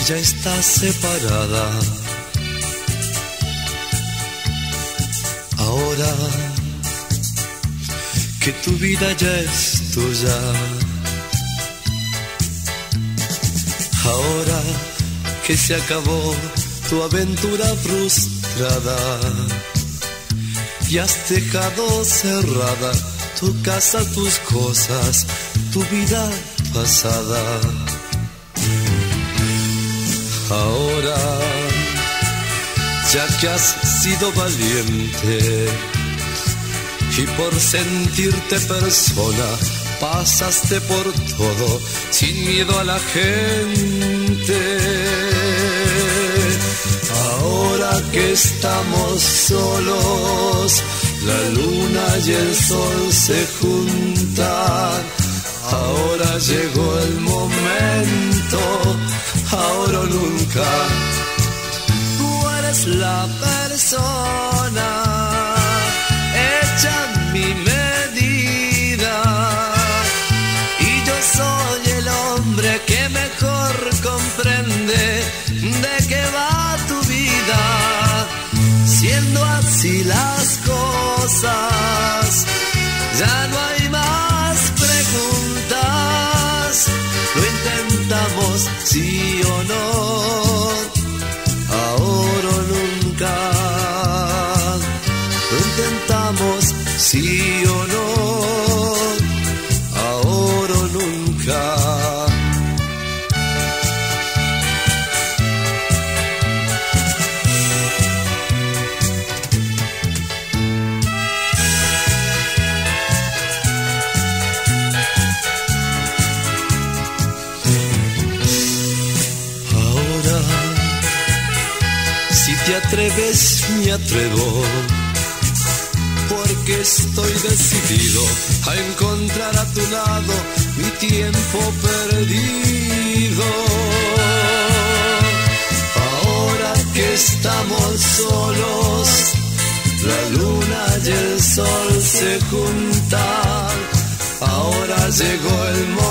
ya estás separada. Ahora que tu vida ya es tuya, ahora que se acabó tu aventura frustrada y has dejado cerrada tu casa, tus cosas, tu vida pasada. Ahora, ya que has sido valiente y por sentirte persona pasaste por todo sin miedo a la gente. Ahora que estamos solos, la luna y el sol se juntan. Ahora llegó el momento, ahora o nunca. Tú eres la persona hecha a mi medida y yo soy el hombre que mejor comprende de qué va tu vida. Siendo así las cosas, ya no hay más preguntas. Lo intentamos, sí o no, ahora o nunca. Lo intentamos, sí o no, ahora o nunca. Si te atreves, me atrevo, porque estoy decidido a encontrar a tu lado mi tiempo perdido. Ahora que estamos solos, la luna y el sol se juntan. Ahora llegó el momento,